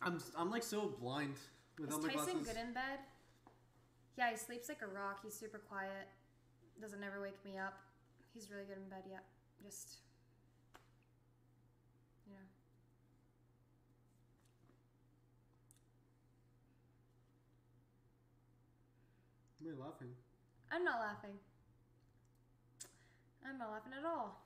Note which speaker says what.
Speaker 1: I'm like so blind without
Speaker 2: Is
Speaker 1: my
Speaker 2: Tyson
Speaker 1: glasses.
Speaker 2: good in bed? Yeah, he sleeps like a rock. He's super quiet. Doesn't ever wake me up. He's really good in bed. Yeah, just you know.
Speaker 1: Why are you laughing?
Speaker 2: I'm not laughing. I'm not laughing at all.